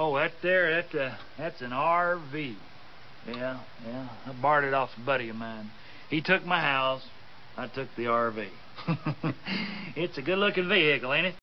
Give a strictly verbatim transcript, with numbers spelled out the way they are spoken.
Oh, that there, that, uh, that's an R V. Yeah, yeah. I borrowed it off a buddy of mine. He took my house. I took the R V. It's a good-looking vehicle, ain't it?